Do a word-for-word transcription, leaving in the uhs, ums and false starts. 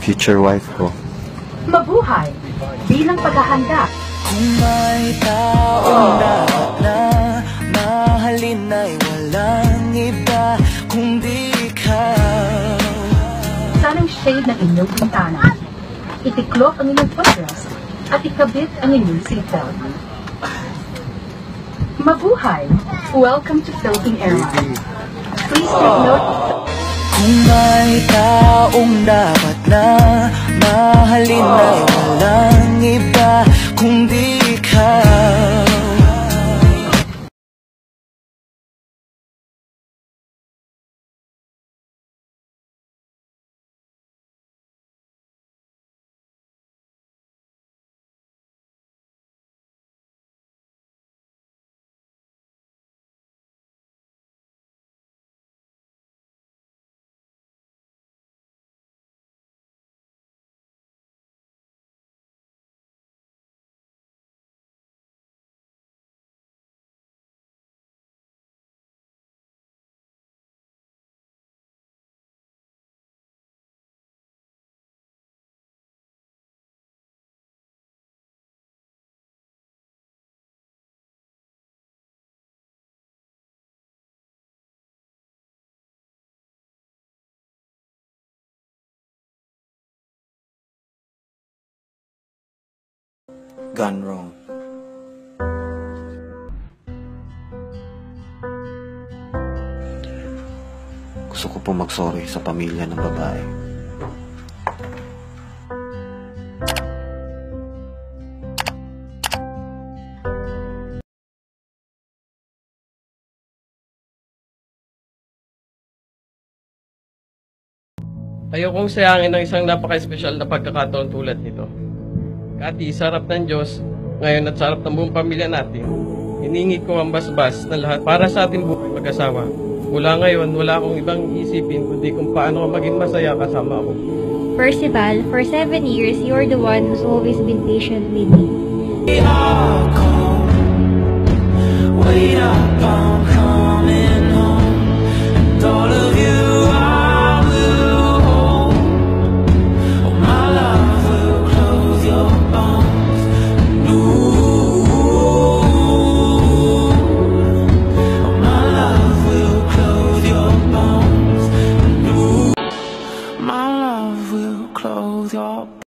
future wife ko. Mabuhay bilang paghahanda. Kung may taong dapat na mahalin ay walang iba kundi ikaw. Sanang shade ng inyong pintana. Itiklop ang inyong footrest at ikabit ang inyong seatbelt. Mabuhay! Welcome to Philippine Airlines. Please take note. Kung may taong dapat na mahalin ay walang iba kundi ikaw. Gone wrong. Gusto ko po mag-sorry sa pamilya ng babae. Ayokong sayangin ng isang napaka-espesyal na pagkakataon tulad nito. Kati, sarap ng Diyos, ngayon at sarap ng buong pamilya natin. Hiningi ko ang basbas na lahat para sa ating buong mag-asawa. Mula ngayon, wala akong ibang isipin kundi kung paano ka maging masaya kasama ako. Percival, for seven years, you're the one who's always been patient with me. We are calm. Wait up, I'm coming home. And all of you I will hold. Oh, my love will close your bones. Ooh, oh, my love will close your bones. Ooh, my love will close your